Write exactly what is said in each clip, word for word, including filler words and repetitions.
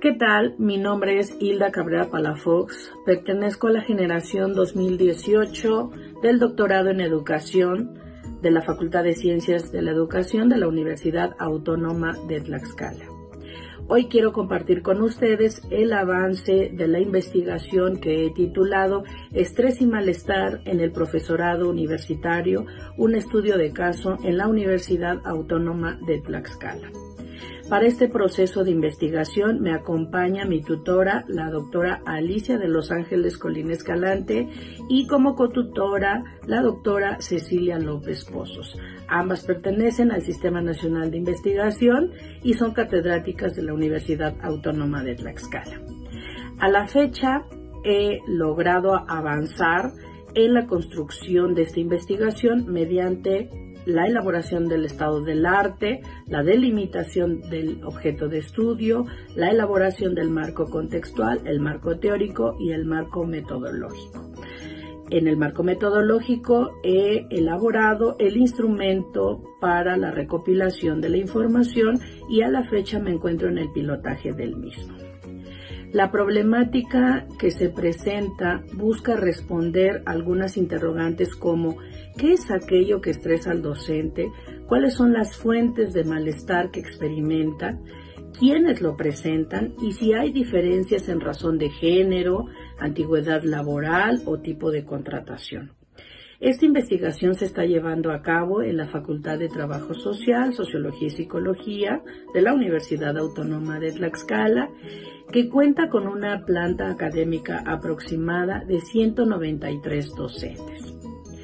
¿Qué tal? Mi nombre es Hilda Cabrera Palafox, pertenezco a la generación dos mil dieciocho del doctorado en educación de la Facultad de Ciencias de la Educación de la Universidad Autónoma de Tlaxcala. Hoy quiero compartir con ustedes el avance de la investigación que he titulado Estrés y malestar en el profesorado universitario, un estudio de caso en la Universidad Autónoma de Tlaxcala. Para este proceso de investigación me acompaña mi tutora, la doctora Alicia de Los Ángeles Colín Escalante, y como cotutora, la doctora Cecilia López Pozos. Ambas pertenecen al Sistema Nacional de Investigación y son catedráticas de la Universidad Autónoma de Tlaxcala. A la fecha he logrado avanzar en la construcción de esta investigación mediante la elaboración del estado del arte, la delimitación del objeto de estudio, la elaboración del marco contextual, el marco teórico y el marco metodológico. En el marco metodológico he elaborado el instrumento para la recopilación de la información y a la fecha me encuentro en el pilotaje del mismo. La problemática que se presenta busca responder algunas interrogantes como ¿qué es aquello que estresa al docente? ¿Cuáles son las fuentes de malestar que experimenta? ¿Quiénes lo presentan? Y si hay diferencias en razón de género, antigüedad laboral o tipo de contratación. Esta investigación se está llevando a cabo en la Facultad de Trabajo Social, Sociología y Psicología de la Universidad Autónoma de Tlaxcala, que cuenta con una planta académica aproximada de ciento noventa y tres docentes.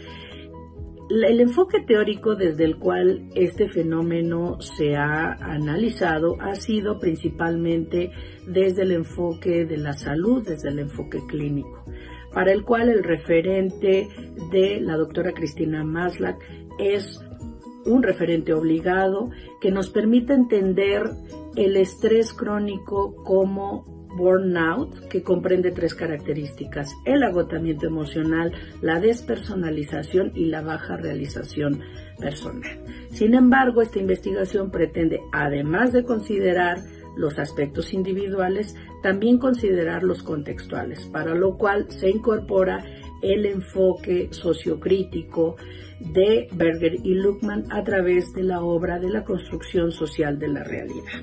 El enfoque teórico desde el cual este fenómeno se ha analizado ha sido principalmente desde el enfoque de la salud, desde el enfoque clínico, para el cual el referente de la doctora Cristina Maslach es un referente obligado que nos permite entender el estrés crónico como burnout, que comprende tres características: el agotamiento emocional, la despersonalización y la baja realización personal. Sin embargo, esta investigación pretende, además de considerar los aspectos individuales, también considerar los contextuales, para lo cual se incorpora el enfoque sociocrítico de Berger y Luckman a través de la obra de la construcción social de la realidad.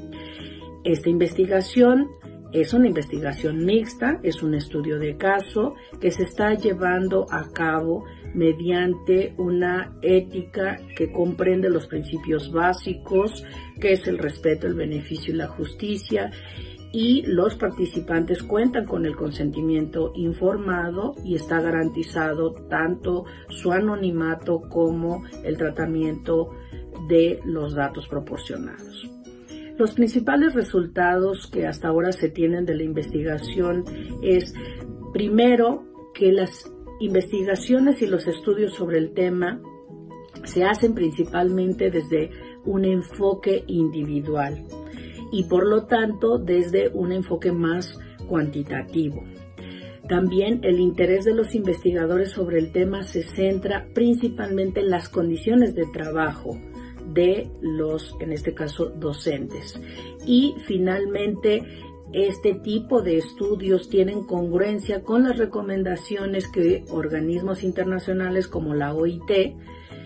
Esta investigación es una investigación mixta, es un estudio de caso que se está llevando a cabo mediante una ética que comprende los principios básicos, que es el respeto, el beneficio y la justicia, y los participantes cuentan con el consentimiento informado y está garantizado tanto su anonimato como el tratamiento de los datos proporcionados. Los principales resultados que hasta ahora se tienen de la investigación es, primero, que las investigaciones y los estudios sobre el tema se hacen principalmente desde un enfoque individual y por lo tanto desde un enfoque más cuantitativo. También el interés de los investigadores sobre el tema se centra principalmente en las condiciones de trabajo de los, en este caso, docentes. Y finalmente, este tipo de estudios tienen congruencia con las recomendaciones que organismos internacionales como la O I T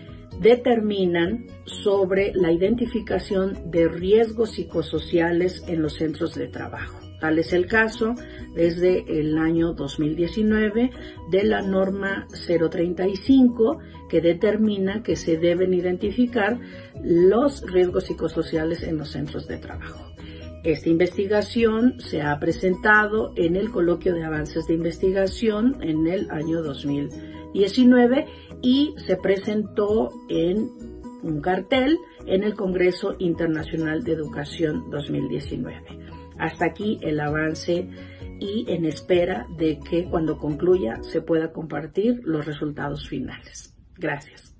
determinan sobre la identificación de riesgos psicosociales en los centros de trabajo. Tal es el caso desde el año dos mil diecinueve de la norma cero treinta y cinco, que determina que se deben identificar los riesgos psicosociales en los centros de trabajo. Esta investigación se ha presentado en el Coloquio de Avances de Investigación en el año dos mil diecinueve y se presentó en un cartel en el Congreso Internacional de Educación dos mil diecinueve. Hasta aquí el avance y en espera de que cuando concluya se pueda compartir los resultados finales. Gracias.